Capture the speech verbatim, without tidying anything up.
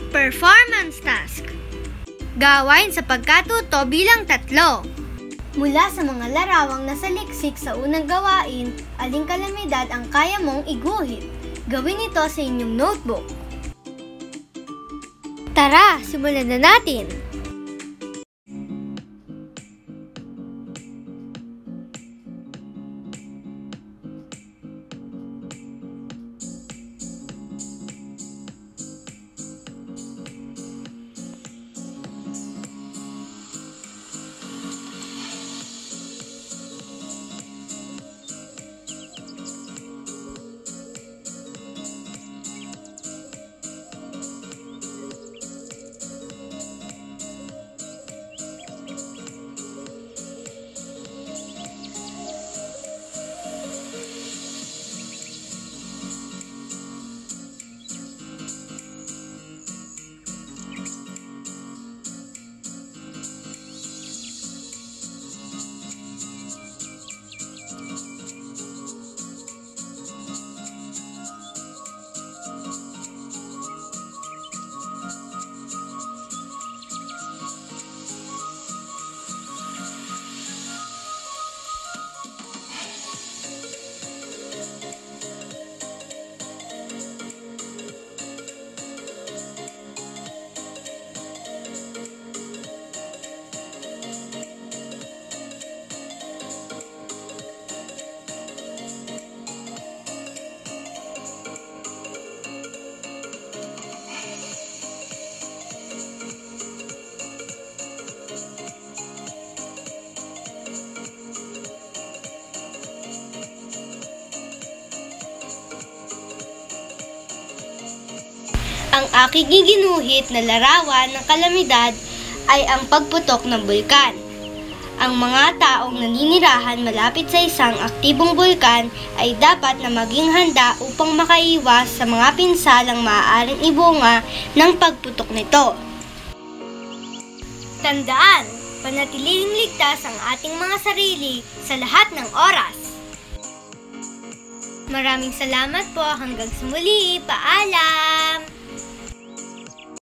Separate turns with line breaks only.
Performance task. Gawain sa pagkatuto bilang tatlo. Mula sa mga larawang nasaliksik sa unang gawain, aling kalamidad ang kaya mong iguhit? Gawin ito sa inyong notebook. Tara, simulan na natin! Ang aking giginuhit na larawan ng kalamidad ay ang pagputok ng bulkan. Ang mga taong naninirahan malapit sa isang aktibong bulkan ay dapat na maging handa upang makaiwas sa mga pinsalang maaaring ibunga ng pagputok nito. Tandaan, panatilihing ligtas ang ating mga sarili sa lahat ng oras. Maraming salamat po, hanggang sa muli, paalam!